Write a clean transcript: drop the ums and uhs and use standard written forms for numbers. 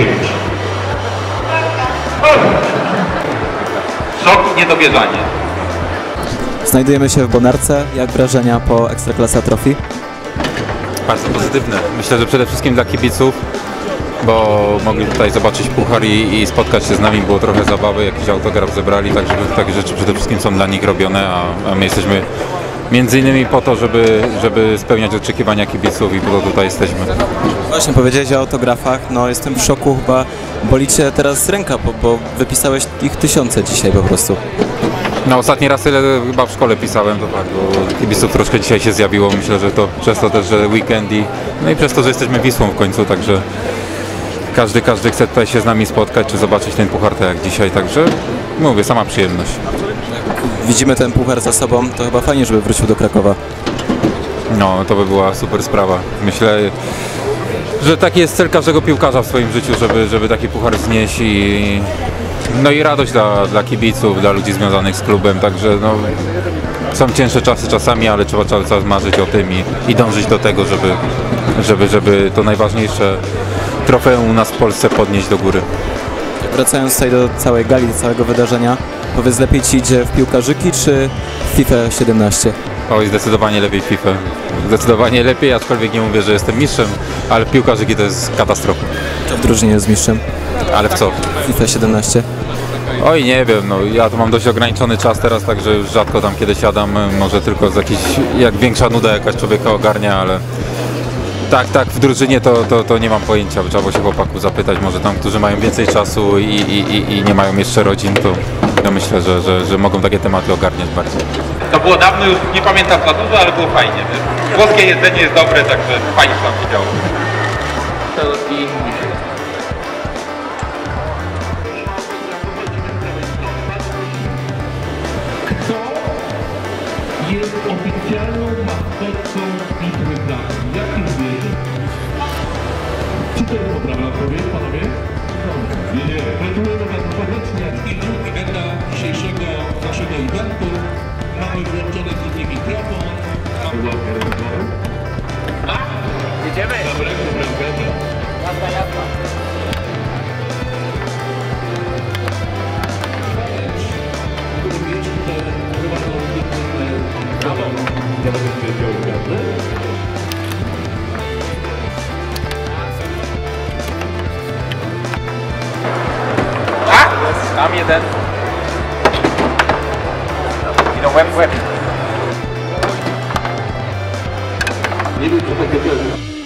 Wojciechowicz. Szok i niedowierzanie. Znajdujemy się w Bonarce. Jak wrażenia po Ekstraklasa Trophy? Bardzo pozytywne. Myślę, że przede wszystkim dla kibiców, bo mogli tutaj zobaczyć puchar i spotkać się z nami. Było trochę zabawy, jakiś autograf zebrali, także takie rzeczy przede wszystkim są dla nich robione, a my jesteśmy między innymi po to, żeby spełniać oczekiwania kibiców i po to tutaj jesteśmy. Właśnie powiedziałeś o autografach, no jestem w szoku, chyba boli cię teraz ręka, bo wypisałeś ich tysiące dzisiaj po prostu. No ostatni raz tyle chyba w szkole pisałem, to tak, bo kibiców troszkę dzisiaj się zjawiło, myślę, że to przez to też, że weekend no i przez to, że jesteśmy Wisłą w końcu, także każdy chce tutaj się z nami spotkać, czy zobaczyć ten puchar tak jak dzisiaj, także mówię, sama przyjemność. Widzimy ten puchar za sobą, to chyba fajnie, żeby wrócił do Krakowa. No, to by była super sprawa. Myślę, że taki jest cel każdego piłkarza w swoim życiu, żeby taki puchar znieść no i radość dla kibiców, dla ludzi związanych z klubem, także no, są cięższe czasy czasami, ale trzeba cały czas marzyć o tym i dążyć do tego, żeby to najważniejsze trofeum u nas w Polsce podnieść do góry. Wracając tutaj do całej gali, do całego wydarzenia, powiedz, lepiej ci idzie w piłkarzyki czy w FIFA 17? Oj, zdecydowanie lepiej FIFA. Zdecydowanie lepiej, aczkolwiek nie mówię, że jestem mistrzem, ale w piłkarzyki to jest katastrofa. Kto w drużynie jest mistrzem? Ale w co? W FIFA 17? Oj, nie wiem, no ja tu mam dość ograniczony czas teraz, także już rzadko tam kiedy siadam, może tylko z jakiś, jak większa nuda jakaś człowieka ogarnia, ale tak, w drużynie to nie mam pojęcia, trzeba było się chłopaków zapytać, może tam, którzy mają więcej czasu i nie mają jeszcze rodzin, to ja myślę, że mogą takie tematy ogarniać bardziej. To było dawno, już nie pamiętam za dużo, ale było fajnie. Włoskie jedzenie jest dobre, także fajnie się tam się działo. Jest oficjalną maskotką Bitwy Pracy. Jakim zwierzę? Czy to jest poprawna odpowiedź, panowie? Nie. Gratulujemy bardzo serdecznie. I drugi etap dzisiejszego naszego eventu. Mamy włączony drugi mikrofon. Mamy łapkę rękową. Jedziemy! Dobra, dobra. Jazda. Również to chyba to brawo. Tam jeden. Idą łeb. Nie wiem, co takie